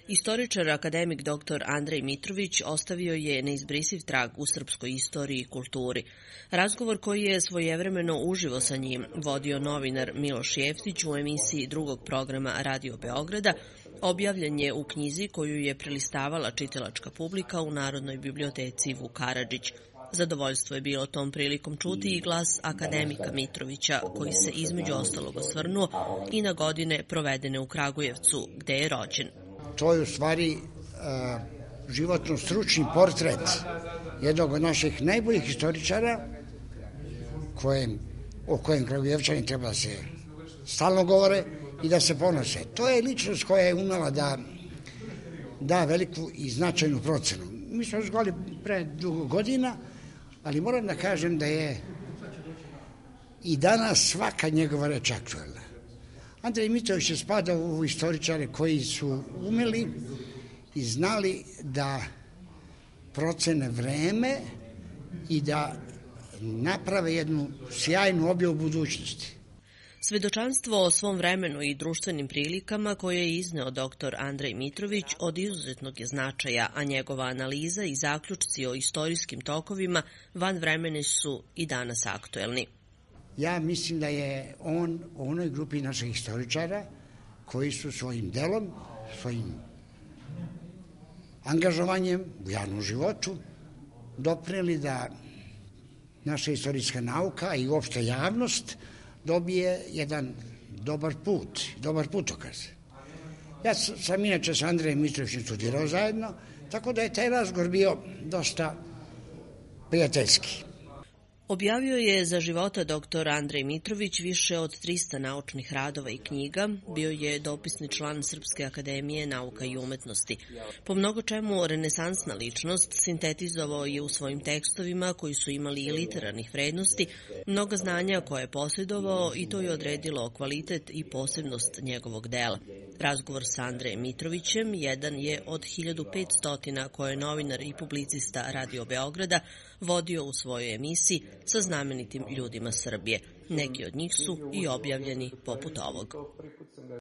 Istoričar akademik dr. Andrej Mitrović ostavio je neizbrisiv trag u srpskoj istoriji i kulturi. Razgovor koji je svojevremeno uživo sa njim vodio novinar Miloš Jeftić u emisiji drugog programa Radio Beograda objavljen je u knjizi koju je prelistavala čitalačka publika u Narodnoj biblioteci Vuk Karadžić. Zadovoljstvo je bilo tom prilikom čuti i glas akademika Mitrovića, koji se između ostalog osvrnuo i na godine provedene u Kragujevcu, gde je rođen. To je u stvari životno-stručni portret jednog od naših najboljih historičara, o kojem Kragujevčani treba da se stalno govore i da se ponose. To je ličnost koja je umela da veliku i značajnu procenu. Mi smo razgovarali pre dugo godina, ali moram da kažem da je i danas svaka njegova reč aktuelna. Andrej Mitrović je spadao u istoričare koji su umeli i znali da procene vreme i da naprave jednu sjajnu objavu budućnosti. Svedočanstvo o svom vremenu i društvenim prilikama koje je izneo dr. Andrej Mitrović od izuzetnog je značaja, a njegova analiza i zaključci o istorijskim tokovima vanvremeni su i danas aktuelni. Ja mislim da je on u onoj grupi naših historičara koji su svojim delom, svojim angažovanjem u javnom životu doprineli da naša istorijska nauka i uopšte javnost dobije jedan dobar putokaz. Ja sam inače sa Andrejem Mitrovićem studirao zajedno, tako da je taj razgovor bio dosta prijateljski. Objavio je za života dr. Andrej Mitrović više od 300 naučnih radova i knjiga, bio je dopisni član Srpske akademije nauka i umetnosti. Po mnogo čemu renesansna ličnost sintetizovao je u svojim tekstovima koji su imali i literarnih vrednosti, mnoga znanja koje je posjedovao i to je odredilo kvalitet i posebnost njegovog dela. Razgovor sa Andrejem Mitrovićem jedan je od 1500 koje je novinar i publicista Radio Beograda vodio u svojoj emisiji sa znamenitim ljudima Srbije. Neki od njih su i objavljeni poput ovog.